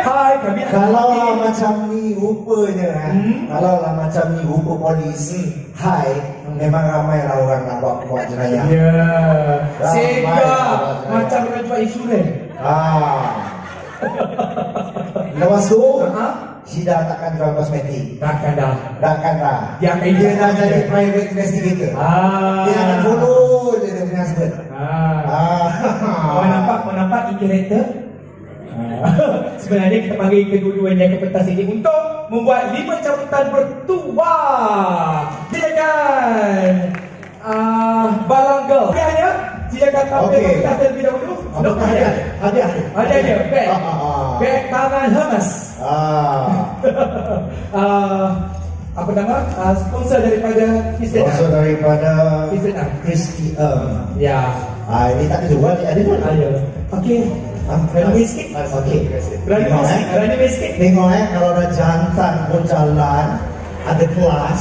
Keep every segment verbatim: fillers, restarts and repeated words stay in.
Hai, kami Kalau lah macam ni rupanya kan, Hmm. kalau lah macam ni rupa polis, hai, memang ramai lah orang nak buat buat jenayah. Ya. Ramai Sehingga lah buat jenayah. macam nak jual insurans. Ah. Lepas tu, Ha? Syida takkan jual kosmetik. Takkan dah. Takkan dah. Yang Dia ini dah jadi private investigator. Ah. Dia akan follow je dia punya husband. Ah. Ah. Kau nampak, kau nampak e-character? Sebenarnya kita panggil kedua-duanya ke pentas ini untuk membuat lima cabutan bertuah. Silakan uh, Balangga. Hadiahnya silakan tampil Okey. ke pentas terlebih dahulu. Apa hadiah? Hadiah. Hadiah dia, beg. Ah, ah, ah. Beg tangan Hermes. Ah. uh, apa nama? Uh, sponsor daripada Kristen. Sponsor daripada Kristen. Christy Em. Ya. Ah, ini tak dijual, ada pun. Ayo. Okey. Ah, Berani sikit. Okey. Berani Tengok, sikit. eh. Berani sikit. Tengok eh, kalau ada jantan pun jalan, ada kelas.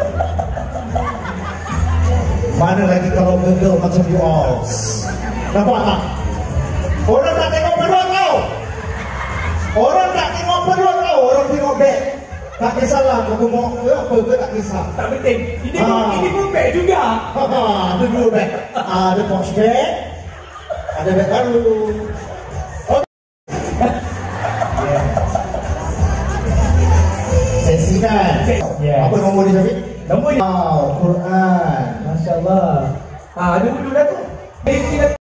Mana lagi kalau gegel macam you all. Nampak tak? Orang tak tengok perut kau. Orang tak tengok perut kau. Orang tengok beg. Tak kisahlah kau tengok ke apa ke, tak kisah. Tak penting. Ini pun, Ah. ini pun beg juga. Ha, ada dua beg. Ah, ada posh bag. Ada beg baru. Okay. Seksi kan? Yes. Apa nombor dia, Syafiq? Nombor dia. Wow, Quran. Masya Allah. Ah, ada dulu dah tu.